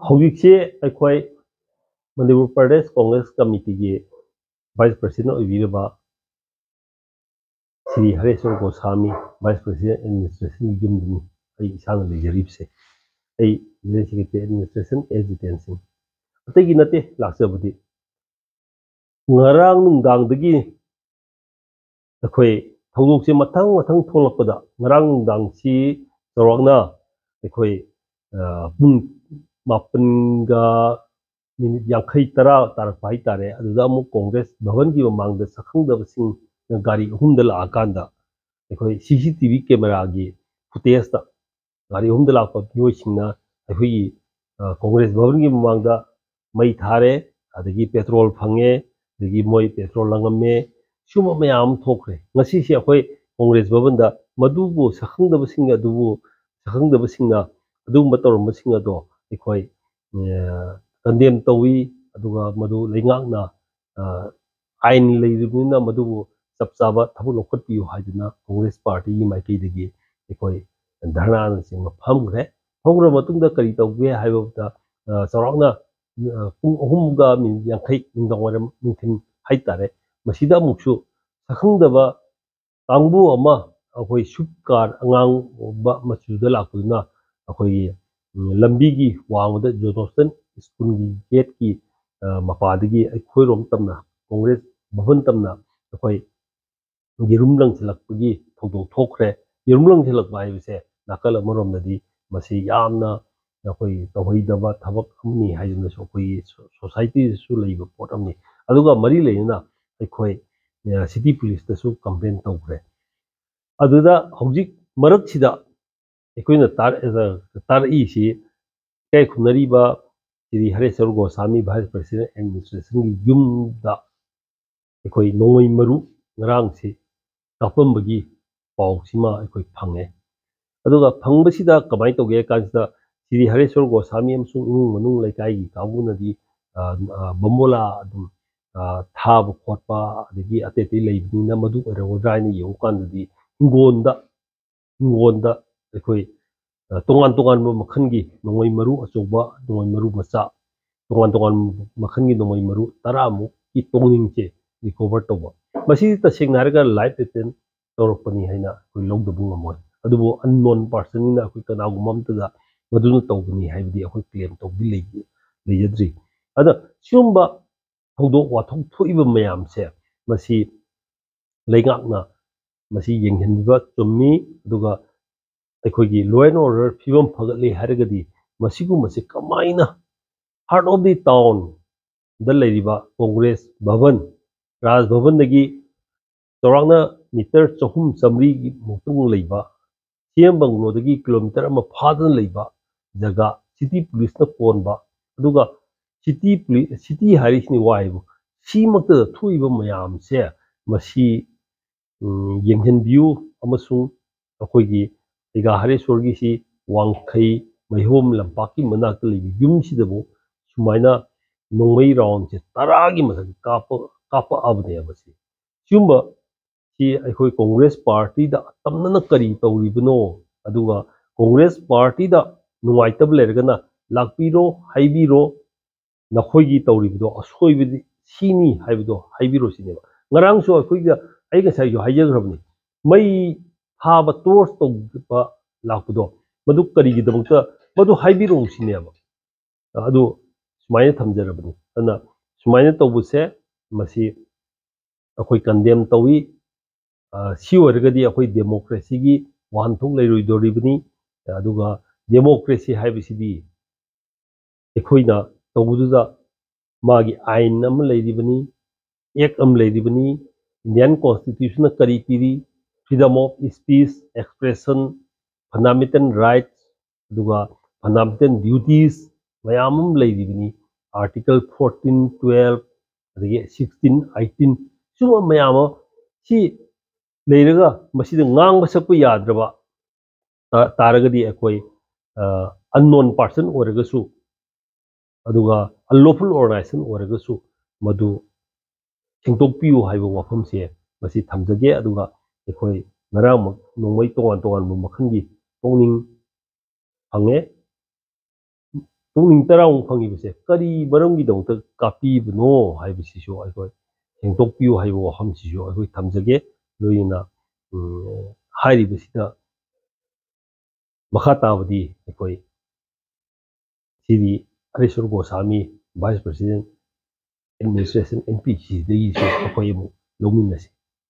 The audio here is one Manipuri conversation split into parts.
ꯍꯧꯖꯤꯛꯁꯦ ꯑꯩꯈꯣꯏ ꯃꯅꯤꯄꯨꯔ ꯄ꯭ꯔꯗꯦꯁ ꯀꯣꯡꯒ꯭ꯔꯦꯁ ꯀꯃꯤꯇꯤꯒꯤ ꯚꯥꯏꯁ ꯄ꯭ꯔꯁꯤꯗꯦꯟ ꯑꯣꯏꯕꯤꯔꯕ ꯁ꯭ꯔꯤ ꯍꯔꯦꯁꯋꯔ ꯒꯣꯁꯥꯃꯤ ꯚꯥꯏꯁ ꯄ꯭ꯔꯁꯤꯗꯦꯟ ꯑꯦꯗꯃꯤꯅꯤꯁꯇ꯭ꯔꯦꯁꯟꯒꯤ ꯌꯨꯝꯗꯅꯤ ꯑꯩ ꯏꯁꯥꯅ ꯂꯩꯖꯔꯤꯕꯁꯦ꯫ ꯑꯩ general secretary administration S Jiten Singh ꯑꯇꯩꯒꯤ ꯅꯠꯇꯦ ꯂꯥꯛꯆꯕꯗꯤ ꯉꯔꯥꯡ ꯅꯨꯡꯗꯥꯡꯗꯒꯤ ꯑꯩꯈꯣꯏ ꯊꯧꯗꯣꯛꯁꯦ ꯃꯊꯪ ꯊꯣꯛꯂꯛꯄꯗ ꯉꯔꯥꯡ ꯅꯨꯡꯗꯥꯡꯁꯤ ꯆꯥꯎꯔꯥꯛꯅ ꯑꯩꯈꯣꯏ ꯄꯨꯡ 7:50 ꯇꯥꯔꯛꯄ ꯍꯥꯏꯇꯥꯔꯦ꯫ ꯑꯗꯨꯗ ꯑꯃꯨꯛ ꯀꯣꯡꯒ꯭ꯔꯦꯁ ꯚꯕꯟꯒꯤ ꯃꯃꯥꯡꯗ ꯁꯛꯈꯪꯗꯕꯁꯤꯡꯅ ꯒꯥꯔꯤ 3ꯗ ꯂꯥꯛꯑꯀꯥꯟꯗ ꯑꯩꯈꯣꯏ CCTV ꯀꯦꯃꯦꯔꯥꯒꯤ ꯐꯨꯇꯦꯖꯇ ꯒꯥꯔꯤ 3ꯗ ꯂꯥꯛꯄ ꯃꯤꯑꯣꯏꯁꯤꯡꯅ ꯑꯩꯈꯣꯏꯒꯤ ꯀꯣꯡꯒ꯭ꯔꯦꯁ ꯚꯕꯟꯒꯤ ꯃꯃꯥꯡꯗ ꯃꯩ ꯊꯥꯔꯦ, ꯑꯗꯒꯤ ꯄꯦꯇ꯭ꯔꯣꯜ ꯐꯪꯉꯦ, ꯑꯗꯒꯤ ꯃꯣꯏ ꯄꯦꯇ꯭ꯔꯣꯜ ꯂꯪꯉꯝꯃꯦ, ꯁꯤꯒꯨꯝꯕ ꯃꯌꯥꯝ ꯑꯃ ꯊꯣꯛꯈ꯭ꯔꯦ꯫ ꯉꯁꯤꯁꯦ ꯑꯩꯈꯣꯏ ꯀꯣꯡꯒ꯭ꯔꯦꯁ ꯚꯕꯟꯗ ꯃꯗꯨꯕꯨ ꯁꯛꯈꯪꯗꯕꯁꯤꯡꯅ ꯑꯗꯨꯒꯨꯝꯕ ꯇꯧꯔꯝꯕꯁꯤꯡ ꯑꯗꯣ ꯑꯩꯈꯣꯏ ꯀꯟꯗꯦꯝ ꯇꯧꯏ, ꯑꯗꯨꯒ ꯃꯗꯨ ꯂꯩꯉꯥꯛꯅ ꯑꯥꯏꯟ ꯂꯩꯔꯤꯕꯅꯤꯅ ꯃꯗꯨꯕꯨ ꯆꯞ ꯆꯥꯕ ꯊꯕꯛ ꯂꯧꯈꯠꯄꯤꯌꯨ ꯍꯥꯏꯗꯨꯅ ꯀꯣꯡꯒ꯭ꯔꯦꯁ ꯄꯥꯔꯇꯤꯒꯤ ꯃꯥꯏꯀꯩꯗꯒꯤ ꯑꯩꯈꯣꯏ ꯙꯔꯅꯥꯅꯆꯤꯡꯕ ꯐꯝꯈ꯭ꯔꯦ꯫ ꯐꯝꯈ꯭ꯔ ꯃꯇꯨꯡꯗ ꯀꯔꯤ ꯇꯧꯒꯦ ꯍꯥꯏꯕꯗ ꯆꯥꯎꯔꯥꯛꯅ ꯄꯨꯡ 3:50 ꯅꯨꯡꯗꯥꯡꯋꯥꯏꯔꯝ ꯅꯨꯡꯊꯤꯟ ꯍꯥꯏꯇꯥꯔꯦ, ꯃꯁꯤꯗ ꯑꯃꯨꯛꯁꯨ ꯁꯛꯈꯪꯗꯕ ꯀꯥꯡꯕꯨ ꯑꯃ ꯑꯩꯈꯣꯏ ꯁ꯭ꯋꯤꯐ ꯀꯥꯔ ꯑꯉꯥꯡꯕ ꯃꯆꯨꯗ ꯂꯥꯛꯄꯗꯨꯅ ꯑꯩꯈꯣꯏꯒꯤ ꯂꯝꯕꯤꯒꯤ ꯋꯥꯡꯃꯗ ꯖꯣꯅꯣꯁꯇꯟ ꯁ꯭ꯀꯨꯜꯒꯤ ꯒꯦꯠꯀꯤ ꯃꯄꯥꯗꯒꯤ ꯑꯩꯈꯣꯏꯔꯣꯝ ꯇꯝꯅ ꯀꯣꯡꯒ꯭ꯔꯦꯁ ꯚꯕꯟ ꯇꯝꯅ ꯑꯩꯈꯣꯏ ꯌꯦꯔꯨꯝ ꯂꯪꯁꯤꯜꯂꯛꯄꯒꯤ ꯊꯧꯗꯣꯛ ꯊꯣꯛꯈ꯭ꯔꯦ꯫ ꯌꯦꯔꯨꯝ ꯂꯪꯁꯤꯜꯂꯛꯄ ꯍꯥꯏꯕꯁꯦ ꯅꯥꯀꯜ ꯑꯃꯔꯣꯝꯗꯗꯤ ꯃꯁꯤ ꯌꯥꯝꯅ ꯑꯩꯈꯣꯏ ꯇꯧꯍꯩꯗꯕ ꯊꯕꯛ ꯑꯃꯅꯤ ꯍꯥꯏꯗꯨꯅꯁꯨ ꯑꯩꯈꯣꯏꯒꯤ ꯁꯣꯁꯥꯏꯇꯤꯗꯁꯨ ꯂꯩꯕ ꯄꯣꯠ ꯑꯃꯅꯤ꯫ ꯑꯗꯨꯒ ꯃꯔꯤ ꯂꯩꯅꯅ ꯑꯩꯈꯣꯏ ꯁꯤꯇꯤ ꯄꯨꯂꯤꯁꯇꯁꯨ ꯀꯝꯄ꯭ꯂꯦꯟ ꯇꯧꯈ꯭ꯔꯦ꯫ ꯑꯗꯨꯗ ꯍꯧꯖꯤꯛ ꯃꯔꯛꯁꯤꯗ ꯑꯩꯈꯣꯏꯅ ꯇꯥꯔꯛꯏꯁꯤ ꯏꯀꯥꯏ ꯈꯨꯝꯅꯔꯤꯕ ꯁ꯭ꯔꯤ ꯍꯔꯦꯁꯋꯔ ꯒꯣꯁꯥꯃꯤ ꯚꯥꯏꯁ ꯄ꯭ꯔꯁꯤꯗꯦꯟ ꯑꯦꯗꯃꯤꯅꯤꯁꯇ꯭ꯔꯦꯁꯟꯒꯤ ꯌꯨꯝꯗ ꯑꯩꯈꯣꯏ ꯅꯣꯡꯃꯩ ꯃꯔꯨ ꯉꯔꯥꯡꯁꯤ ꯀꯥꯞꯄꯝꯕꯒꯤ ꯄꯥꯎꯁꯤꯃ ꯑꯩꯈꯣꯏ ꯐꯪꯉꯦ꯫ ꯑꯗꯨꯒ ꯐꯪꯕꯁꯤꯗ ꯀꯃꯥꯏꯅ ꯇꯧꯒꯦ ꯀꯥꯟꯁꯤꯗ ꯁ꯭ꯔꯤ ꯍꯔꯦꯁꯋꯔ ꯒꯣꯁꯥꯃꯤ ꯑꯃꯁꯨꯡ ꯏꯃꯨꯡ ꯃꯅꯨꯡ ꯂꯩꯀꯥꯏꯒꯤ ꯀꯥꯡꯕꯨꯅꯗꯤ ꯕꯣꯝꯕꯣꯂꯥ ꯑꯗꯨꯝ ꯊꯥꯕ ꯈꯣꯠꯄ ꯑꯗꯒꯤ ꯑꯇꯩ ꯂꯩꯕꯅꯤꯅ ꯃꯗꯨ ꯑꯣꯏꯔꯝꯒꯗ꯭ꯔꯥ ꯍꯥꯏꯅ ꯌꯦꯡꯉꯨ ꯀꯥꯟꯗꯗꯤ ꯍꯤꯡꯒꯣꯜꯗ ꯑꯩꯈꯣꯏ ꯇꯣꯉꯥꯟꯕ ꯃꯈꯜꯒꯤ ꯅꯣꯡꯃꯩ ꯃꯔꯨ ꯑꯆꯧꯕ, ꯅꯣꯡꯃꯩ ꯃꯔꯨ ꯃꯆꯥ, ꯇꯣꯉꯥꯟꯕ ꯃꯈꯜꯒꯤ ꯅꯣꯡꯃꯩ ꯃꯔꯨ 10ꯃꯨꯛꯀꯤ ꯇꯣꯡꯅꯤꯡꯁꯦ ꯔꯤꯀꯣꯚꯔ ꯇꯧꯕ꯫ ꯃꯁꯤ ꯇꯁꯦꯡꯅ ꯍꯥꯏꯔꯒ ꯂꯥꯏꯐ ꯔꯤꯇꯔꯟ ꯇꯧꯔꯛꯄꯅꯤ ꯍꯥꯏꯅ ꯑꯩꯈꯣꯏ ꯂꯧꯗꯕ ꯉꯝꯃꯣꯏ꯫ ꯑꯗꯨꯕꯨ ꯑꯟꯅꯣꯟ ꯄꯥꯔꯁꯟꯅꯤꯅ ꯑꯩꯈꯣꯏ ꯀꯅꯥꯒꯨꯝꯕ ꯑꯃꯇꯗ ꯃꯗꯨꯅ ꯇꯧꯕꯅꯤ ꯍꯥꯏꯕꯗꯤ ꯑꯩꯈꯣꯏ ꯀ꯭ꯂꯦꯝ ꯇꯧꯕꯗꯤ ꯂꯩꯖꯗ꯭ꯔꯤ꯫ ꯑꯗ ꯁꯤꯒꯨꯝꯕ ꯊꯧꯗꯣꯛ ꯋꯥꯊꯣꯛ ꯊꯣꯛꯏꯕ ꯃꯌꯥꯝꯁꯦ ꯃꯁꯤ ꯂꯩꯉꯥꯛꯅ ꯃꯁꯤ ꯌꯦꯡꯁꯤꯟꯕꯤꯕ ꯆꯨꯝꯃꯤ꯫ ꯑꯗꯨꯒ ꯑꯩꯈꯣꯏꯒꯤ ꯂꯣ ꯑꯦꯟ ꯑꯣꯔꯗꯔ ꯐꯤꯕꯝ ꯐꯒꯠꯂꯦ ꯍꯥꯏꯔꯒꯗꯤ ꯃꯁꯤꯒꯨꯝꯕꯁꯦ ꯀꯃꯥꯏꯅ ꯍꯥꯔꯠ ꯑꯣꯐ ꯗꯤ ꯇꯥꯎꯟꯗ ꯂꯩꯔꯤꯕ ꯀꯣꯡꯒ꯭ꯔꯦꯁ ꯚꯕꯟ, ꯔꯥꯖ ꯚꯕꯟꯗꯒꯤ ꯆꯥꯎꯔꯥꯛꯅ ꯃꯤꯇꯔ 200-300ꯒꯤ ꯃꯨꯛꯇꯪ ꯂꯩꯕ, CM ꯕꯪꯒꯂꯣꯗꯒꯤ ꯀꯤꯂꯣꯃꯤꯇꯔ ꯑꯃ ꯐꯥꯗꯅ ꯂꯩꯕ ꯖꯒꯥ, ꯁꯤꯇꯤ ꯄꯨꯂꯤꯁꯅ ꯀꯣꯟꯕ, ꯑꯗꯨꯒ ꯁꯤꯇꯤ ꯍꯥꯏꯔꯤꯁꯤని ꯋꯥꯏꯕꯨ ꯁꯤꯃꯛꯇꯗ ꯊꯣꯛꯏꯕ ꯃꯌꯥꯝꯁꯦ ꯃꯁꯤ ꯌꯦꯡꯁꯤꯟꯕꯤꯌꯨ꯫ ꯑꯃꯁꯨꯡ ꯑꯩꯈꯣꯏꯒꯤ ꯁꯤꯒꯥ ꯍꯔꯦꯁꯋꯔꯒꯤꯁꯤ ꯋꯥꯡꯈꯩ ꯃꯩꯍꯣꯝ ꯂꯝꯄꯥꯛꯀꯤ ꯃꯅꯥꯛꯇ ꯂꯩꯕ ꯌꯨꯝꯁꯤꯗꯕꯨ ꯁꯨꯃꯥꯏꯅ ꯅꯣꯡꯃꯩ ꯔꯥꯎꯟꯁꯦ 10ꯒꯤ ꯃꯊꯛꯇ ꯀꯥꯞꯄꯛꯑꯕꯅꯦꯕ꯫ ꯁꯤꯒꯨꯝꯕ ꯁꯤ ꯑꯩꯈꯣꯏ ꯀꯣꯡꯒ꯭ꯔꯦꯁ ꯄꯥꯔꯇꯤꯗ ꯇꯝꯅꯅ ꯀꯔꯤ ꯇꯧꯔꯤꯕꯅꯣ, ꯑꯗꯨꯒ ꯀꯣꯡꯒ꯭ꯔꯦꯁ ꯄꯥꯔꯇꯤꯗ ꯅꯨꯡꯉꯥꯏꯇꯕ ꯂꯩꯔꯒꯅ ꯂꯥꯛꯄꯤꯔꯣ, ꯍꯥꯏꯕꯤꯔꯣ, ꯅꯈꯣꯏꯒꯤ ꯇꯧꯔꯤꯕꯗꯣ ꯑꯁꯣꯏꯕꯗꯤ ꯁꯤꯅꯤ ꯍꯥꯏꯕꯗꯣ ꯍꯥꯏꯕꯤꯔꯣ ꯁꯤꯅꯦꯕ꯫ ꯉꯔꯥꯡꯁꯨ ꯑꯩ ꯉꯁꯥꯏꯁꯨ ꯍꯥꯏꯖꯈ꯭ꯔꯕꯅꯤ, ꯃꯩ ꯊꯥꯕ ꯇꯣꯔꯆ ꯇꯧꯕ ꯂꯥꯛꯄꯗꯣ ꯃꯗꯨ ꯀꯔꯤꯒꯤꯗꯃꯛꯇ ꯃꯗꯨ ꯍꯥꯏꯕꯤꯔꯛꯎ ꯁꯤꯅꯦꯕ꯫ ꯑꯗꯨ ꯁꯨꯃꯥꯏꯅ ꯊꯝꯖꯔꯕꯅꯤ꯫ ꯑꯗꯨꯅ ꯁꯨꯃꯥꯏꯅ ꯇꯧꯕꯁꯦ ꯃꯁꯤ ꯑꯩꯈꯣꯏ ꯀꯟꯗꯦꯝ ꯇꯧꯏ꯫ ꯁꯤ ꯑꯣꯏꯔꯒꯗꯤ ꯑꯩꯈꯣꯏ ꯗꯦꯃꯣꯀ꯭ꯔꯦꯁꯤꯒꯤ ꯋꯥꯍꯟꯊꯣꯛ ꯂꯩꯔꯣꯏꯗꯧꯔꯤꯕꯅꯤ꯫ ꯑꯗꯨꯒ ꯗꯦꯃꯣꯀ꯭ꯔꯦꯁꯤ ꯍꯥꯏꯕꯁꯤꯗꯤ ꯑꯩꯈꯣꯏꯅ ꯇꯧꯕꯗꯨꯗ ꯃꯥꯒꯤ ꯑꯥꯏꯟ ꯑꯃ ꯂꯩꯔꯤꯕꯅꯤ, ꯑꯦꯛ ꯑꯃ ꯂꯩꯔꯤꯕꯅꯤ, ꯏꯟꯗꯤꯌꯥꯟ ꯀꯣꯟꯁꯇꯤꯇ꯭ꯌꯨꯁꯟꯅ ꯀꯔꯤ ꯄꯤꯔꯤ, freedom of speech, expression, fundamental rights, ꯑꯗꯨꯒ ꯐꯟꯗꯥꯃꯦꯟꯇꯦꯜ ꯗ꯭ꯌꯨꯇꯤꯁ ꯃꯌꯥꯝ ꯑꯃ ꯂꯩꯔꯤꯕꯅꯤ꯫ ꯑꯥꯔꯇꯤꯀꯜ 14, 12, ꯑꯗꯒꯤ 16, 18 ꯁꯤꯒꯨꯝꯕ ꯃꯌꯥꯝ ꯑꯃ ꯁꯤ ꯂꯩꯔꯒ ꯃꯁꯤꯗ ꯉꯥꯡꯕ ꯁꯛꯄ ꯌꯥꯗ꯭ꯔꯕ ꯇꯥꯔꯒꯗꯤ ꯑꯩꯈꯣꯏ ꯑꯟꯅꯣꯟ ꯄꯥꯔꯁꯟ ꯑꯣꯏꯔꯒꯁꯨ ꯑꯗꯨꯒ ꯑꯟꯂꯣꯐꯨꯜ ꯑꯣꯔꯒꯅꯥꯏꯖꯦꯁꯟ ꯑꯣꯏꯔꯒꯁꯨ ꯃꯗꯨ ꯁꯦꯡꯗꯣꯛꯄꯤꯌꯨ ꯍꯥꯏꯕ ꯋꯥꯐꯝꯁꯦ ꯃꯁꯤ ꯊꯝꯖꯒꯦ꯫ ꯑꯗꯨꯒ ꯑꯩꯈꯣꯏ ꯉꯔꯥꯡꯃꯛ ꯅꯣꯡꯃꯩ ꯇꯣꯉꯥꯟꯕ ꯃꯈꯜꯒꯤ ꯇꯣꯡꯅꯤꯡ ꯐꯪꯉꯦ꯫ ꯄꯨꯛꯅꯤꯡ ꯇꯔꯥꯃꯨꯛ ꯐꯪꯉꯤꯕꯁꯦ ꯀꯔꯤ ꯃꯔꯝꯒꯤꯗꯃꯛꯇ ꯀꯥꯞꯄꯤꯕꯅꯣ ꯍꯥꯏꯕꯁꯤꯁꯨ ꯑꯩꯈꯣꯏ ꯁꯦꯡꯗꯣꯛꯄꯤꯌꯨ ꯍꯥꯏꯕ ꯋꯥꯐꯝꯁꯤꯁꯨ ꯑꯩꯈꯣꯏ ꯊꯝꯖꯒꯦ ꯂꯣꯏꯅꯅ ꯍꯥꯏꯔꯤꯕꯁꯤꯗ ꯃꯈꯥ ꯇꯥꯕꯗꯤ ꯑꯩꯈꯣꯏ ꯁꯤꯗꯤ Hareswar Goswami vice president administration NPCꯗꯒꯤꯁꯨ ꯑꯩꯈꯣꯏ ꯑꯃꯨꯛ ꯂꯧꯃꯤꯟꯅꯁꯤ꯫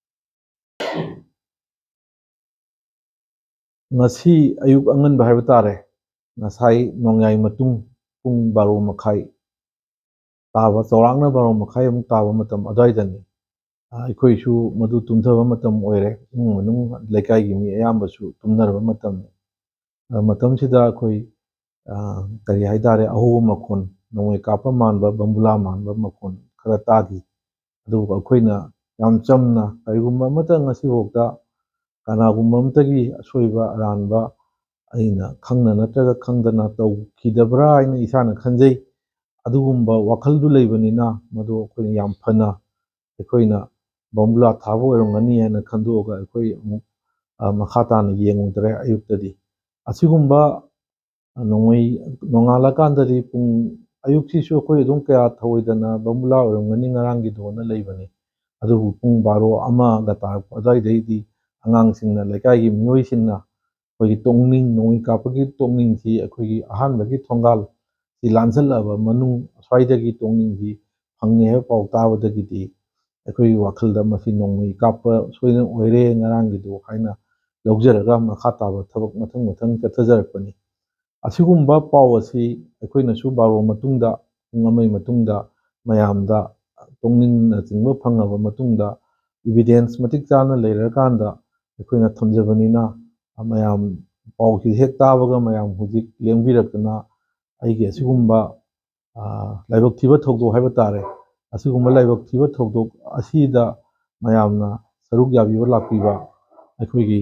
ꯉꯁꯤ ꯑꯌꯨꯛ ꯑꯉꯟꯕ ꯍꯥꯏꯕ ꯇꯥꯔꯦ, ꯉꯁꯥꯏ ꯅꯣꯡꯌꯥꯏ ꯃꯇꯨꯡ ꯄꯨꯡ 12:30 ꯇꯥꯕ, ꯆꯥꯎꯔꯥꯛꯅ 12:30 ꯑꯃꯨꯛ ꯇꯥꯕ ꯃꯇꯝ ꯑꯗꯨꯋꯥꯏꯗꯅꯤ꯫ ꯑꯩꯈꯣꯏꯁꯨ ꯃꯗꯨ ꯇꯨꯝꯊꯕ ꯃꯇꯝ ꯑꯣꯏꯔꯦ, ꯏꯃꯨꯡ ꯃꯅꯨꯡ ꯂꯩꯀꯥꯏꯒꯤ ꯃꯤ ꯑꯌꯥꯝꯕꯁꯨ ꯇꯨꯝꯅꯔꯕ ꯃꯇꯝꯅꯤ꯫ ꯃꯇꯝꯁꯤꯗ ꯑꯩꯈꯣꯏ ꯀꯔꯤ ꯍꯥꯏꯇꯥꯔꯦ, ꯑꯍꯧꯕ ꯃꯈꯣꯟ, ꯅꯣꯡꯃꯩ ꯀꯥꯞꯄ ꯃꯥꯟꯕ, ꯕꯝꯕꯨꯂꯥ ꯃꯥꯟꯕ ꯃꯈꯣꯟ ꯈꯔ ꯇꯥꯈꯤ꯫ ꯑꯗꯨꯒ ꯑꯩꯈꯣꯏꯅ ꯌꯥꯝ ꯆꯝꯅ, ꯀꯔꯤꯒꯨꯝꯕ ꯑꯃꯇ ꯉꯁꯤꯐꯥꯎꯗ ꯀꯅꯥꯒꯨꯝꯕ ꯑꯃꯇꯒꯤ ꯑꯁꯣꯏꯕ ꯑꯔꯥꯟꯕ ꯑꯩꯅ ꯈꯪꯅ ꯅꯠꯇ꯭ꯔꯒ ꯈꯪꯗꯅ ꯇꯧꯈꯤꯗꯕ꯭ꯔꯥ ꯍꯥꯏꯅ ꯏꯁꯥꯅ ꯈꯟꯖꯩ꯫ ꯑꯗꯨꯒꯨꯝꯕ ꯋꯥꯈꯜꯗꯨ ꯂꯩꯕꯅꯤꯅ ꯃꯗꯨ ꯑꯩꯈꯣꯏꯅ ꯌꯥꯝ ꯐꯅ ꯑꯩꯈꯣꯏꯅ ꯕꯝꯕꯨꯂꯥ ꯊꯥꯕ ꯑꯣꯏꯔꯝꯒꯅꯤ ꯍꯥꯏꯅ ꯈꯟꯗꯣꯛꯑꯒ ꯑꯩꯈꯣꯏ ꯑꯃꯨꯛ ꯃꯈꯥ ꯇꯥꯅ ꯌꯦꯡꯉꯨꯗ꯭ꯔꯦ ꯑꯌꯨꯛꯇꯗꯤ꯫ ꯑꯁꯤꯒꯨꯝꯕ ꯅꯣꯡꯉꯥꯜꯂꯀꯥꯟꯗꯗꯤ ꯑꯌꯨꯛꯁꯤꯁꯨ ꯑꯩꯈꯣꯏ ꯑꯗꯨꯝ ꯀꯌꯥ ꯊꯧꯑꯣꯏꯗꯅ ꯕꯝꯕꯨꯂꯥ ꯑꯣꯏꯔꯝꯒꯅꯤ ꯉꯔꯥꯡꯒꯤꯗꯣꯅ ꯂꯩꯕꯅꯤ꯫ ꯑꯗꯨꯕꯨ ꯄꯨꯡ 12:01ꯒ ꯇꯥꯔꯛꯄ ꯑꯗꯨꯋꯥꯏꯗꯩꯗꯤ ꯑꯉꯥꯡꯁꯤꯡꯅ, ꯂꯩꯀꯥꯏꯒꯤ ꯃꯤꯑꯣꯏꯁꯤꯡꯅ ꯑꯩꯈꯣꯏꯒꯤ ꯅꯣꯡꯃꯩ ꯀꯥꯞꯄꯒꯤ ꯇꯣꯡꯅꯤꯡꯁꯤ ꯑꯩꯈꯣꯏꯒꯤ ꯑꯍꯥꯟꯕꯒꯤ ꯊꯣꯡꯒꯥꯜ ꯁꯤ ꯂꯥꯟꯁꯤꯜꯂꯛꯑꯕ ꯃꯅꯨꯡ ꯑꯁ꯭ꯋꯥꯏꯗꯒꯤ ꯇꯣꯡꯅꯤꯡꯁꯤ ꯐꯪꯉꯦ ꯍꯥꯏꯕ ꯄꯥꯎ ꯇꯥꯕꯗꯒꯤꯗꯤ ꯑꯩꯈꯣꯏꯒꯤ ꯋꯥꯈꯜꯗ ꯃꯁꯤ ꯅꯣꯡꯃꯩ ꯀꯥꯞꯄ ꯁꯣꯏꯗꯅ ꯑꯣꯏꯔꯦ ꯉꯔꯥꯡꯒꯤꯗꯣ ꯍꯥꯏꯅ ꯂꯧꯖꯔꯒ ꯃꯈꯥ ꯇꯥꯕ ꯊꯕꯛ ꯃꯊꯪ ꯆꯠꯊꯖꯔꯛꯄꯅꯤ꯫ ꯑꯁꯤꯒꯨꯝꯕ ꯄꯥꯎ ꯑꯁꯤ ꯑꯩꯈꯣꯏꯅꯁꯨ 12 ꯃꯇꯨꯡꯗ, ꯄꯨꯡ ꯑꯃꯒꯤ ꯃꯇꯨꯡꯗ ꯃꯌꯥꯝꯗ ꯇꯣꯡꯅꯤꯡꯅꯆꯤꯡꯕ ꯐꯪꯉꯕ ꯃꯇꯨꯡꯗ ꯏꯕꯤꯗꯦꯟꯁ ꯃꯇꯤꯛ ꯆꯥꯅ ꯂꯩꯔꯀꯥꯟꯗ ꯑꯩꯈꯣꯏꯅ ꯊꯝꯖꯕꯅꯤꯅ ꯃꯌꯥꯝ ꯄꯥꯎꯁꯤ ꯍꯦꯛ ꯇꯥꯕꯒ ꯃꯌꯥꯝ ꯍꯧꯖꯤꯛ ꯂꯦꯡꯕꯤꯔꯛꯇꯨꯅ ꯑꯩꯒꯤ ꯑꯁꯤꯒꯨꯝꯕ ꯂꯥꯏꯕꯛ ꯊꯤꯕ ꯊꯧꯗꯣꯛ ꯍꯥꯏꯕ ꯇꯥꯔꯦ, ꯑꯁꯤꯒꯨꯝꯕ ꯂꯥꯏꯕꯛ ꯊꯤꯕ ꯊꯧꯗꯣꯛ ꯑꯁꯤꯗ ꯃꯌꯥꯝꯅ ꯁꯔꯨꯛ ꯌꯥꯕꯤꯕ ꯂꯥꯛꯄꯤꯕ ꯑꯩꯈꯣꯏꯒꯤ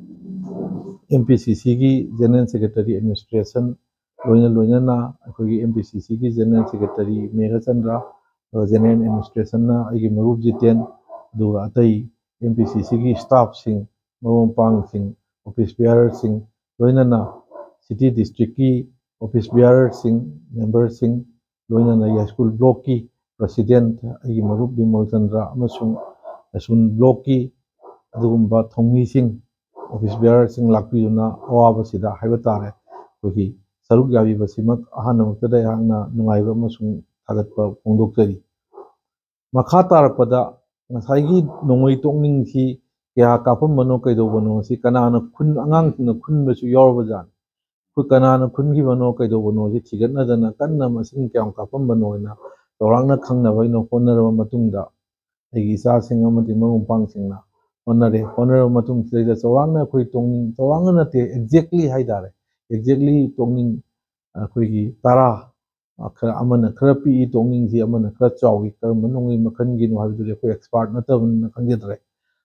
MPCCꯒꯤ ꯖꯦꯅꯔꯦꯜ ꯁꯦꯀ꯭ꯔꯦꯇꯔꯤ ꯑꯦꯗꯃꯤꯅꯤꯁꯇ꯭ꯔꯦꯁꯟ ꯂꯣꯏꯅꯅ ꯑꯩꯈꯣꯏꯒꯤ MPCCꯒꯤ ꯖꯦꯅꯔꯦꯜ ꯁꯦꯀ꯭ꯔꯦꯇꯔꯤ ꯃꯦꯘꯆꯟꯗ꯭ꯔ, ꯖꯦꯅꯔꯦꯜ ꯑꯦꯗꯃꯤꯅꯤꯁꯇ꯭ꯔꯦꯁꯟꯅ ꯑꯩꯒꯤ ꯃꯔꯨꯞ ꯖꯤꯇꯦꯟ, ꯑꯗꯨꯒ ꯑꯇꯩ MPCCꯒꯤ ꯁ꯭ꯇꯥꯐꯁꯤꯡ, ꯃꯔꯨꯞ ꯃꯄꯥꯡꯁꯤꯡ, ꯑꯣꯐꯤꯁ ꯕꯤꯌꯥꯔꯔꯁꯤꯡ, ꯂꯣꯏꯅꯅ ꯁꯤꯇꯤ ꯗꯤꯁꯇ꯭ꯔꯤꯛꯀꯤ ꯑꯣꯐꯤꯁ ꯕꯤꯌꯥꯔꯔꯁꯤꯡ, ꯃꯦꯝꯕꯔꯁꯤꯡ, ꯂꯣꯏꯅꯅ ꯌꯥꯏꯁ꯭ꯀꯨꯜ ꯕ꯭ꯂꯣꯛꯀꯤ ꯄ꯭ꯔꯁꯤꯗꯦꯟꯠ ꯑꯩꯒꯤ ꯃꯔꯨꯞ ꯕꯤꯃꯣꯜ ꯆꯟꯗ꯭ꯔ, ꯑꯃꯁꯨꯡ ꯌꯥꯏꯁ꯭ꯀꯨꯜ ꯕ꯭ꯂꯣꯛꯀꯤ ꯑꯗꯨꯒꯨꯝꯕ ꯊꯧꯃꯤꯁꯤꯡ, ꯑꯣꯐꯤꯁ ꯕꯤꯌꯥꯔꯔꯁꯤꯡ ꯂꯥꯛꯄꯤꯗꯨꯅ ꯑꯋꯥꯕꯁꯤꯗ ꯍꯥꯏꯕ ꯇꯥꯔꯦ ꯑꯩꯈꯣꯏꯒꯤ ꯁꯔꯨꯛ ꯌꯥꯕꯤꯕꯁꯤꯃꯛ ꯑꯍꯥꯟꯕꯃꯛꯇꯗ ꯑꯩꯍꯥꯛꯅ ꯅꯨꯡꯉꯥꯏꯕ ꯑꯃꯁꯨꯡ ꯊꯥꯒꯠꯄ ꯐꯣꯡꯗꯣꯛꯆꯔꯤ꯫ ꯃꯈꯥ ꯇꯥꯔꯛꯄꯗ ꯉꯁꯥꯏꯒꯤ ꯅꯣꯡꯃꯩ ꯇꯣꯛꯅꯤꯡꯁꯤ ꯀꯌꯥ ꯀꯥꯞꯄꯝꯕꯅꯣ, ꯀꯩꯗꯧꯕꯅꯣ, ꯁꯤ ꯑꯉꯥꯡꯁꯤꯡꯅ ꯈꯨꯟꯕꯁꯨ ꯌꯥꯎꯔꯕꯖꯥꯠꯅꯤ꯫ ꯀꯅꯥꯅ ꯈꯨꯟꯈꯤꯕꯅꯣ, ꯀꯩꯗꯧꯕꯅꯣꯁꯤ ꯊꯤꯒꯠꯅꯗꯅ ꯀꯟꯅ ꯃꯁꯤꯡ ꯀꯌꯥꯝ ꯀꯥꯞꯄꯝꯕꯅꯣꯅ ꯆꯥꯎꯔꯥꯛꯅ ꯈꯪꯅꯕ ꯑꯩꯅ ꯍꯣꯠꯅꯔꯕ ꯃꯇꯨꯡꯗ ꯑꯩꯒꯤ ꯏꯆꯥꯁꯤꯡ ꯑꯃꯗꯤ ꯃꯔꯨꯞ ꯃꯄꯥꯡꯁꯤꯡꯅ ꯍꯣꯠꯅꯔꯕ ꯃꯇꯨꯡꯁꯤꯗꯩꯗ ꯆꯥꯎꯔꯥꯛꯅ ꯑꯩꯈꯣꯏ ꯇꯣꯡꯅꯤꯡ, ꯆꯥꯎꯔꯥꯛꯅ ꯅꯠꯇꯦ, ꯑꯦꯛꯖꯦꯛꯂꯤ ꯍꯥꯏꯇꯥꯔꯦ, ꯑꯦꯛꯖꯦꯛꯂꯤ ꯇꯣꯡꯅꯤꯡ ꯑꯩꯈꯣꯏꯒꯤ 10, ꯑꯃꯅ ꯈꯔ ꯄꯤꯛꯏ ꯇꯣꯡꯅꯤꯡꯁꯤ, ꯑꯃꯅ ꯈꯔ ꯆꯥꯎꯏ, ꯀꯔꯝꯕ ꯅꯣꯡꯃꯩ ꯃꯈꯜꯒꯤꯅꯣ ꯍꯥꯏꯕꯗꯨꯗꯤ ꯑꯩꯈꯣꯏ ꯑꯦꯛꯁꯄꯥꯔꯠ ꯅꯠꯇꯕꯅꯤꯅ ꯈꯪꯖꯗ꯭ꯔꯦ꯫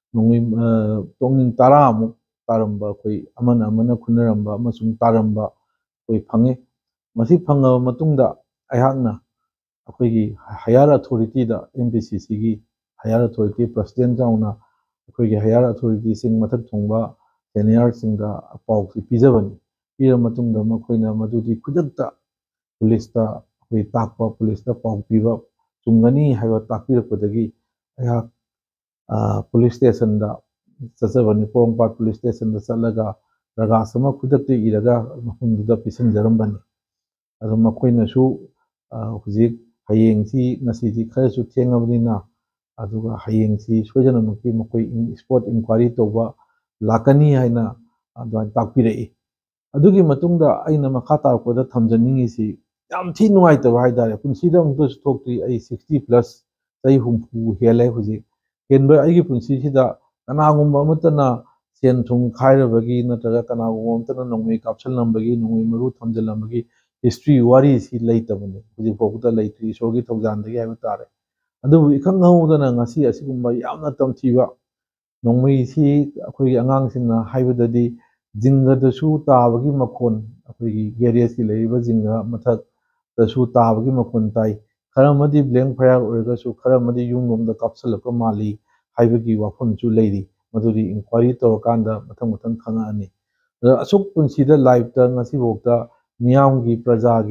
ꯇꯣꯡꯅꯤꯡ 10ꯃꯨꯛ ꯇꯥꯔꯝꯕ, ꯑꯩꯈꯣꯏ ꯑꯃꯅ ꯈꯨꯟꯅꯔꯝꯕ ꯑꯃꯁꯨꯡ ꯇꯥꯔꯝꯕ ꯑꯩꯈꯣꯏ ꯐꯪꯉꯤ꯫ ꯃꯁꯤ ꯐꯪꯉꯕ ꯃꯇꯨꯡꯗ ꯑꯩꯍꯥꯛꯅ ꯑꯩꯈꯣꯏꯒꯤ ꯍꯥꯏꯌꯔ ꯑꯊꯣꯔꯤꯇꯤꯗ, MPCCꯒꯤ ꯍꯥꯏꯌꯔ ꯑꯊꯣꯔꯤꯇꯤ ꯄ꯭ꯔꯁꯤꯗꯦꯟꯠ ꯌꯥꯎꯅ ꯑꯩꯈꯣꯏꯒꯤ ꯍꯥꯏꯌꯔ ꯑꯊꯣꯔꯤꯇꯤꯁꯤꯡ, ꯃꯊꯛ ꯊꯣꯡꯕ ꯁꯦꯅꯤꯌꯔꯁꯤꯡꯗ ꯄꯥꯎꯁꯤ ꯄꯤꯖꯕꯅꯤ꯫ ꯄꯤꯔꯕ ꯃꯇꯨꯡꯗ ꯃꯈꯣꯏꯅ ꯃꯗꯨꯗꯤ ꯈꯨꯗꯛꯇ ꯄꯨꯂꯤꯁꯇ ꯑꯩꯈꯣꯏ ꯇꯥꯛꯄ, ꯄꯨꯂꯤꯁꯇ ꯄꯥꯎ ꯄꯤꯕ, ꯆꯨꯝꯒꯅꯤ ꯍꯥꯏꯕ ꯇꯥꯛꯄꯤꯔꯛꯄꯗꯒꯤ ꯑꯩꯍꯥꯛ ꯄꯨꯂꯤꯁ ꯁ꯭ꯇꯦꯁꯟꯗ ꯆꯠꯆꯕꯅꯤ꯫ ꯄꯣꯔꯣꯝꯄꯥꯠ ꯄꯨꯂꯤꯁ ꯁ꯭ꯇꯦꯁꯟꯗ ꯆꯠꯂꯒ ꯗꯔꯈꯥꯁ ꯑꯃ ꯈꯨꯗꯛꯇ ꯏꯔꯒ ꯃꯐꯝꯗꯨꯗ ꯄꯤꯁꯤꯟꯖꯔꯝꯕꯅꯤ꯫ ꯑꯗꯨ ꯃꯈꯣꯏꯅꯁꯨ ꯍꯧꯖꯤꯛ ꯍꯌꯦꯡꯁꯤ, ꯉꯁꯤꯗꯤ ꯈꯔꯁꯨ ꯊꯦꯡꯉꯕꯅꯤꯅ, ꯑꯗꯨꯒ ꯍꯌꯦꯡꯁꯤ ꯁꯣꯏꯗꯅꯃꯛꯀꯤ ꯃꯈꯣꯏ ꯁ꯭ꯄꯣꯠ ꯏꯟꯀ꯭ꯋꯥꯏꯔꯤ ꯇꯧꯕ ꯂꯥꯛꯀꯅꯤ ꯍꯥꯏꯅ ꯑꯗꯨꯃꯥꯏꯅ ꯇꯥꯛꯄꯤꯔꯛꯏ꯫ ꯑꯗꯨꯒꯤ ꯃꯇꯨꯡꯗ ꯑꯩꯅ ꯃꯈꯥ ꯇꯥꯔꯛꯄꯗ ꯊꯝꯖꯅꯤꯡꯉꯤꯁꯤ, ꯌꯥꯝ ꯊꯤ ꯅꯨꯡꯉꯥꯏꯇꯕ ꯍꯥꯏꯇꯥꯔꯦ, ꯄꯨꯟꯁꯤꯗ ꯑꯃꯨꯛꯇꯁꯨ ꯊꯣꯛꯇ꯭ꯔꯤ, ꯑꯩ 60+, ꯆꯍꯤ 70 ꯍꯦꯜꯂꯦ ꯍꯧꯖꯤꯛ꯫ ꯍꯦꯟꯕ ꯑꯩꯒꯤ ꯄꯨꯟꯁꯤꯁꯤꯗ ꯀꯅꯥꯒꯨꯝꯕ ꯑꯃꯠꯇꯅ ꯁꯦꯟ ꯊꯨꯝ ꯈꯥꯏꯔꯕꯒꯤ, ꯅꯠꯇ꯭ꯔꯒ ꯀꯅꯥꯒꯨꯝꯕ ꯑꯃꯠꯇꯅ ꯅꯣꯡꯃꯩ ꯀꯥꯞꯁꯤꯜꯂꯝꯕꯒꯤ, ꯅꯣꯡꯃꯩ ꯃꯔꯨ ꯊꯝꯖꯤꯜꯂꯝꯕꯒꯤ ꯍꯤꯁꯇ꯭ꯔꯤ, ꯋꯥꯔꯤꯁꯤ ꯂꯩꯇꯕꯅꯤ, ꯍꯧꯖꯤꯛ ꯐꯥꯎꯕꯗ ꯂꯩꯇ꯭ꯔꯤ, ꯏꯁꯣꯔꯒꯤ ꯊꯧꯖꯥꯟꯗꯒꯤ ꯍꯥꯏꯕ ꯇꯥꯔꯦ꯫ ꯑꯗꯨꯕꯨ ꯏꯈꯪ ꯈꯪꯍꯧꯗꯅ ꯉꯁꯤ ꯑꯁꯤꯒꯨꯝꯕ ꯌꯥꯝꯅ ꯇꯝꯊꯤꯕ ꯅꯣꯡꯃꯩꯁꯤ ꯑꯩꯈꯣꯏꯒꯤ ꯑꯉꯥꯡꯁꯤꯡꯅ ꯍꯥꯏꯕꯗꯗꯤ ꯖꯤꯡꯒꯗꯁꯨ ꯇꯥꯕꯒꯤ ꯃꯈꯣꯟ, ꯑꯩꯈꯣꯏꯒꯤ ꯒꯦꯔꯦꯖꯀꯤ ꯂꯩꯔꯤꯕ ꯖꯤꯡꯒ ꯃꯊꯛꯇꯁꯨ ꯇꯥꯕꯒꯤ ꯃꯈꯣꯟ ꯇꯥꯏ, ꯈꯔ ꯑꯃꯗꯤ ꯕ꯭ꯂꯦꯡ ꯐꯌꯥꯔ ꯑꯣꯏꯔꯒꯁꯨ ꯈꯔ ꯑꯃꯗꯤ ꯌꯨꯝꯂꯣꯝꯗ ꯀꯥꯞꯁꯤꯜꯂꯛꯄ ꯃꯥꯜꯂꯤ ꯍꯥꯏꯕꯒꯤ ꯋꯥꯐꯝꯁꯨ ꯂꯩꯔꯤ꯫ ꯃꯗꯨꯗꯤ ꯏꯟꯀ꯭ꯋꯥꯏꯔꯤ ꯇꯧꯔꯀꯥꯟꯗ ꯃꯊꯪ ꯈꯪꯉꯛꯑꯅꯤ꯫ ꯑꯗ ꯑꯁꯨꯛ ꯄꯨꯟꯁꯤꯗ ꯂꯥꯏꯐꯇ ꯉꯁꯤꯐꯥꯎꯗ ꯃꯤꯌꯥꯝꯒꯤ, ꯄ꯭ꯔꯖꯥꯒꯤ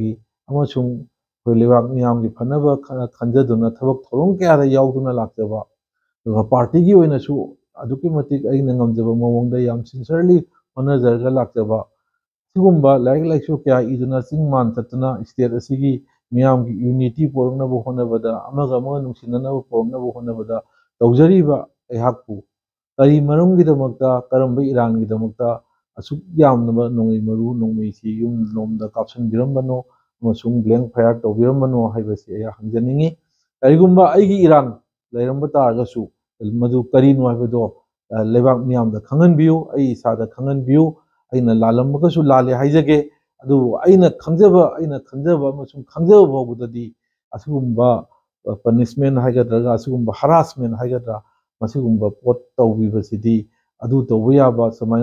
ꯑꯃꯁꯨꯡ ꯑꯩꯈꯣꯏ ꯂꯩꯕꯥꯛ ꯃꯤꯌꯥꯝꯒꯤ ꯐꯅꯕ ꯈꯟꯖꯗꯨꯅ ꯊꯕꯛ ꯊꯧꯔꯝ ꯀꯌꯥꯗ ꯌꯥꯎꯗꯨꯅ ꯂꯥꯛꯆꯕ ꯑꯗꯨꯒ ꯄꯥꯔꯇꯤꯒꯤ ꯑꯣꯏꯅꯁꯨ ꯑꯗꯨꯛꯀꯤ ꯃꯇꯤꯛ ꯑꯩꯅ ꯉꯝꯖꯕ ꯃꯑꯣꯡꯗ ꯌꯥꯝ ꯁꯤꯟꯁꯤꯌꯔꯂꯤ ꯍꯣꯠꯅꯖꯔꯒ ꯂꯥꯛꯆꯕ ꯁꯤꯒꯨꯝꯕ ꯂꯥꯏꯔꯤꯛ ꯂꯥꯏꯁꯨ ꯀꯌꯥ ꯏꯗꯨꯅ ꯆꯤꯡ ꯃꯥꯟ ꯆꯠꯇꯨꯅ ꯁ꯭ꯇꯦꯠ ꯑꯁꯤꯒꯤ ꯃꯤꯌꯥꯝꯒꯤ ꯌꯨꯅꯤꯇꯤ ꯄꯨꯔꯛꯅꯕ ꯍꯣꯠꯅꯕꯗ ꯑꯃꯒ ꯅꯨꯡꯁꯤꯅꯅꯕ ꯄꯨꯔꯛꯅꯕ ꯍꯣꯠꯅꯕꯗ ꯇꯧꯖꯔꯤꯕ ꯑꯩꯍꯥꯛꯄꯨ ꯀꯔꯤ ꯃꯔꯝꯒꯤꯗꯃꯛꯇ ꯀꯔꯝꯕ ꯏꯔꯥꯟꯒꯤꯗꯃꯛꯇ ꯑꯁꯨꯛ ꯌꯥꯝꯅꯕ ꯅꯣꯡꯃꯩ ꯃꯔꯨ ꯅꯣꯡꯃꯩꯁꯤ ꯌꯨꯝꯂꯣꯝꯗ ꯀꯥꯞꯁꯤꯟꯕꯤꯔꯝꯕꯅꯣ ꯑꯃꯁꯨꯡ ꯕ꯭ꯂꯦꯡ ꯐꯥꯌꯔ ꯇꯧꯕꯤꯔꯝꯕꯅꯣ ꯍꯥꯏꯕꯁꯤ ꯑꯩ ꯍꯪꯖꯅꯤꯡꯉꯤ ꯀꯔꯤꯒꯨꯝꯕ ꯑꯩꯒꯤ ꯏꯔꯥꯟ ꯂꯩꯔꯝꯕ ꯇꯥꯔꯒꯁꯨ ꯃꯗꯨ ꯀꯔꯤꯅꯣ ꯍꯥꯏꯕꯗꯣ ꯂꯩꯕꯥꯛ ꯃꯤꯌꯥꯝꯗ ꯈꯪꯍꯟꯕꯤꯌꯨ ꯑꯩ ꯏꯁꯥꯗ ꯈꯪꯍꯟꯕꯤꯌꯨ ꯑꯩꯅ ꯂꯥꯜꯂꯝꯃꯒꯁꯨ ꯂꯥꯜꯂꯦ ꯍꯥꯏꯖꯒꯦ ꯑꯗꯨꯕꯨ ꯑꯩꯅ ꯈꯪꯖꯕ ꯑꯃꯁꯨꯡ ꯈꯪꯖꯕ ꯐꯥꯎꯕꯗꯗꯤ ꯑꯁꯤꯒꯨꯝꯕ ꯄꯅꯤꯁꯃꯦꯟ ꯍꯥꯏꯒꯗ꯭ꯔꯥ ꯑꯁꯤꯒꯨꯝꯕ ꯍꯔꯥꯁꯃꯦꯟ ꯍꯥꯏꯒꯗ꯭ꯔꯥ ꯃꯁꯤꯒꯨꯝꯕ ꯄꯣꯠ ꯇꯧꯕꯤꯕꯁꯤꯗꯤ ꯑꯗꯨ ꯇꯧꯕ ꯌꯥꯕ ꯁꯨꯃꯥꯏꯅ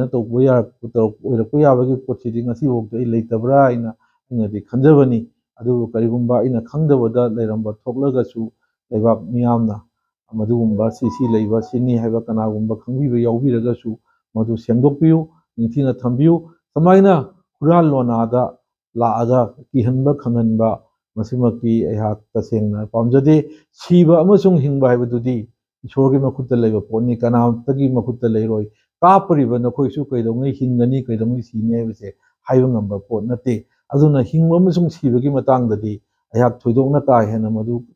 ꯑꯣꯏꯔꯛꯄ ꯌꯥꯕꯒꯤ ꯄꯣꯠꯁꯤꯗꯤ ꯉꯁꯤꯐꯥꯎꯗ ꯑꯩ ꯂꯩꯇꯕ꯭ꯔꯥ ꯑꯩꯅꯗꯤ ꯈꯟꯖꯕꯅꯤ ꯑꯗꯨꯕꯨ ꯀꯔꯤꯒꯨꯝꯕ ꯑꯩꯅ ꯈꯪꯗꯕꯗ ꯂꯩꯔꯝꯕ ꯊꯣꯛꯂꯒꯁꯨ ꯂꯩꯕꯥꯛ ꯃꯤꯌꯥꯝꯅ ꯃꯗꯨꯒꯨꯝꯕ ꯁꯤ ꯂꯩꯕ ꯁꯤꯅꯤ ꯍꯥꯏꯕ ꯀꯅꯥꯒꯨꯝꯕ ꯈꯪꯕꯤꯕ ꯌꯥꯎꯕꯤꯔꯒꯁꯨ ꯃꯗꯨ ꯁꯦꯡꯗꯣꯛꯄꯤꯌꯨ ꯅꯤꯡꯊꯤꯅ ꯊꯝꯕꯤꯌꯨ ꯁꯨꯃꯥꯏꯅ ꯍꯨꯔꯥꯟ ꯂꯣꯟꯅꯥꯗ ꯂꯥꯛꯑꯒ ꯀꯤꯍꯟꯕ ꯈꯪꯍꯟꯕ ꯃꯁꯤꯃꯛꯇꯤ ꯑꯩꯍꯥꯛ ꯇꯁꯦꯡꯅ ꯄꯥꯝꯖꯗꯦ ꯁꯤꯕ ꯑꯃꯁꯨꯡ ꯍꯤꯡꯕ ꯍꯥꯏꯕꯗꯨꯗꯤ ꯏꯁꯣꯔꯒꯤ ꯃꯈꯨꯠꯇ ꯂꯩꯕ ꯄꯣꯠꯅꯤ ꯀꯅꯥꯝꯇꯒꯤ ꯃꯈꯨꯠꯇ ꯂꯩꯔꯣꯏ ꯀꯥꯞꯄꯔꯤꯕ ꯅꯈꯣꯏꯁꯨ ꯀꯩꯗꯧꯉꯩ ꯍꯤꯡꯒꯅꯤ ꯀꯩꯗꯧꯉꯩ ꯁꯤꯅꯤ ꯍꯥꯏꯕꯁꯦ ꯍꯥꯏꯕ ꯉꯝꯕ ꯄꯣꯠ ꯅꯠꯇꯦ ꯑꯗꯨꯅ ꯍꯤꯡꯕ ꯑꯃꯁꯨꯡ ꯁꯤꯕꯒꯤ ꯃꯇꯥꯡꯗꯗꯤ ꯑꯩꯍꯥꯛ ꯊꯣꯏꯗꯣꯛꯅ ꯀꯥ ꯍꯦꯟꯅ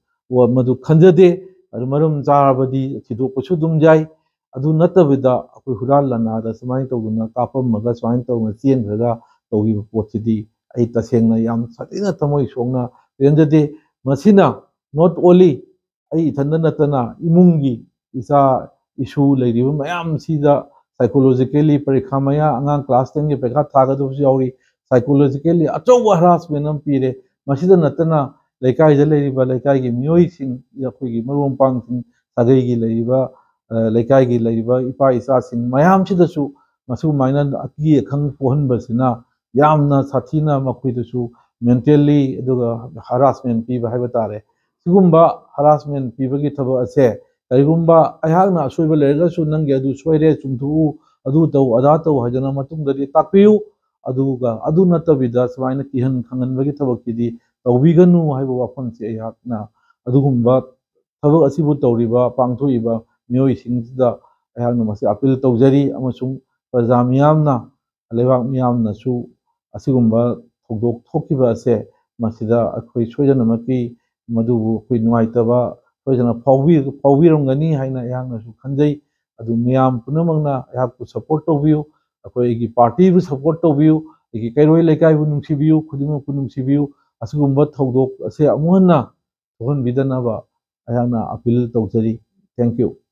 ꯃꯗꯨ ꯈꯟꯖꯗꯦ ꯑꯗꯨ ꯃꯔꯝ ꯆꯥꯔꯕꯗꯤ ꯊꯤꯗꯣꯛꯄꯁꯨ ꯑꯗꯨꯝ ꯌꯥꯏ ꯑꯗꯨ ꯅꯠꯇꯕꯤꯗ ꯑꯩꯈꯣꯏ ꯍꯨꯔꯥꯟ ꯂꯟꯅꯥꯗ ꯁꯨꯃꯥꯏꯅ ꯇꯧꯗꯨꯅ ꯀꯥꯞꯄꯝꯃꯒ ꯁꯨꯃꯥꯏꯅ ꯇꯧꯅ ꯆꯦꯟꯈ꯭ꯔꯒ ꯇꯧꯈꯤꯕ ꯄꯣꯠꯁꯤꯗꯤ ꯑꯩ ꯇꯁꯦꯡꯅ ꯌꯥꯝ ꯁꯥꯊꯤꯅ ꯊꯃꯣꯏ ꯁꯣꯛꯅ ꯄꯦꯟꯖꯗꯦ ꯃꯁꯤꯅ ꯅꯣꯠ ꯑꯣꯟꯂꯤ ꯑꯩ ꯏꯊꯟꯇ ꯅꯠꯇꯅ ꯏꯃꯨꯡꯒꯤ ꯏꯆꯥ ꯏꯁꯨ ꯂꯩꯔꯤꯕ ꯃꯌꯥꯝꯁꯤꯗ ꯁꯥꯏꯀꯣꯂꯣꯖꯤꯀꯦꯜꯂꯤ ꯄꯔꯤꯈꯥ ꯃꯌꯥ ꯑꯉꯥꯡ ꯀ꯭ꯂꯥꯁ 10ꯒꯤ ꯄꯔꯤꯈꯥ ꯊꯥꯒꯗꯕꯁꯨ ꯌꯥꯎꯔꯤ ꯁꯥꯏꯀꯣꯂꯣꯖꯤꯀꯦꯜꯂꯤ ꯑꯆꯧꯕ ꯍꯔꯥꯁꯃꯦꯟ ꯑꯃ ꯄꯤꯔꯦ ꯃꯁꯤꯗ ꯅꯠꯇꯅ ꯂꯩꯀꯥꯏꯗ ꯂꯩꯔꯤꯕ ꯂꯩꯀꯥꯏꯒꯤ ꯃꯤꯑꯣꯏꯁꯤꯡ ꯑꯩꯈꯣꯏꯒꯤ ꯃꯔꯨꯞ ꯃꯄꯥꯡꯁꯤꯡ ꯁꯥꯒꯩꯒꯤ ꯂꯩꯔꯤꯕ ꯂꯩꯀꯥꯏꯒꯤ ꯂꯩꯔꯤꯕ ꯏꯄꯥ ꯏꯆꯥꯁꯤꯡ ꯃꯌꯥꯝꯁꯤꯗꯁꯨ ꯃꯁꯨꯃꯥꯏꯅ ꯑꯀꯤ ꯑꯈꯪ ꯄꯣꯛꯍꯟꯕꯁꯤꯅ ꯌꯥꯝꯅ ꯁꯥꯊꯤꯅ ꯃꯈꯣꯏꯗꯁꯨ ꯃꯦꯟꯇꯦꯜꯂꯤ ꯑꯗꯨꯒ ꯍꯔꯥꯁꯃꯦꯟ ꯄꯤꯕ ꯍꯥꯏꯕ ꯇꯥꯔꯦ ꯁꯤꯒꯨꯝꯕ ꯍꯔꯥꯁꯃꯦꯟ ꯄꯤꯕꯒꯤ ꯊꯕꯛ ꯑꯁꯦ ꯀꯔꯤꯒꯨꯝꯕ ꯑꯩꯍꯥꯛꯅ ꯑꯁꯣꯏꯕ ꯂꯩꯔꯒꯁꯨ ꯅꯪꯒꯤ ꯑꯗꯨ ꯁꯣꯏꯔꯦ ꯆꯨꯝꯊꯣꯛꯎ ꯑꯗꯨ ꯇꯧ ꯑꯗꯥ ꯇꯧ ꯍꯥꯏꯗꯅ ꯃꯇꯨꯡꯗꯗꯤ ꯇꯥꯛꯄꯤꯌꯨ ꯑꯗꯨꯒ ꯑꯗꯨ ꯅꯠꯇꯕꯤꯗ ꯁꯨꯃꯥꯏꯅ ꯀꯤꯍꯟ ꯈꯪꯍꯟꯕꯒꯤ ꯊꯕꯛꯁꯤꯗꯤ ꯇꯧꯕꯤꯒꯅꯨ ꯍꯥꯏꯕ ꯋꯥꯐꯝꯁꯦ ꯑꯩꯍꯥꯛꯅ ꯑꯗꯨꯒꯨꯝꯕ ꯊꯕꯛ ꯑꯁꯤꯕꯨ ꯇꯧꯔꯤꯕ ꯄꯥꯡꯊꯣꯛꯏꯕ ꯃꯤꯑꯣꯏꯁꯤꯡꯁꯤꯗ ꯑꯩꯍꯥꯛꯅ ꯃꯁꯤ ꯑꯄꯤꯜ ꯇꯧꯖꯔꯤ ꯑꯃꯁꯨꯡ ꯄ꯭ꯔꯖꯥ ꯃꯤꯌꯥꯝꯅ ꯂꯩꯕꯥꯛ ꯃꯤꯌꯥꯝꯅꯁꯨ ꯑꯁꯤꯒꯨꯝꯕ ꯊꯧꯗꯣꯛ ꯊꯣꯛꯈꯤꯕ ꯑꯁꯦ ꯃꯁꯤꯗ ꯑꯩꯈꯣꯏ ꯁꯣꯏꯗꯅꯃꯛꯀꯤ ꯃꯗꯨꯕꯨ ꯑꯩꯈꯣꯏ ꯅꯨꯡꯉꯥꯏꯇꯕ ꯁꯣꯏꯗꯅ ꯐꯥꯎꯕꯤꯔꯝꯒꯅꯤ ꯍꯥꯏꯅ ꯑꯩꯍꯥꯛꯅꯁꯨ ꯈꯟꯖꯩ ꯑꯗꯨ ꯃꯤꯌꯥꯝ ꯄꯨꯝꯅꯃꯛꯅ ꯑꯩꯍꯥꯛꯄꯨ ꯁꯄꯣꯔꯠ ꯇꯧꯕꯤꯌꯨ ꯑꯩꯈꯣꯏꯒꯤ ꯄꯥꯔꯇꯤꯕꯨ ꯁꯄꯣꯔꯠ ꯇꯧꯕꯤꯌꯨ ꯑꯩꯒꯤ ꯀꯩꯔꯣꯏ ꯂꯩꯀꯥꯏꯕꯨ ꯅꯨꯡꯁꯤꯕꯤꯌꯨ ꯈꯨꯗꯤꯡꯃꯛꯄꯨ ꯅꯨꯡꯁꯤꯕꯤꯌꯨ ꯑꯁꯤꯒꯨꯝꯕ ꯊꯧꯗꯣꯛ ꯑꯁꯦ ꯑꯃꯨꯛ ꯍꯟꯅ ꯊꯣꯛꯍꯟꯕꯤꯗꯅꯕ ꯑꯩꯍꯥꯛꯅ ꯑꯄꯤꯜ ꯇꯧꯖꯔꯤ ꯊꯦꯡꯛ ꯌꯨ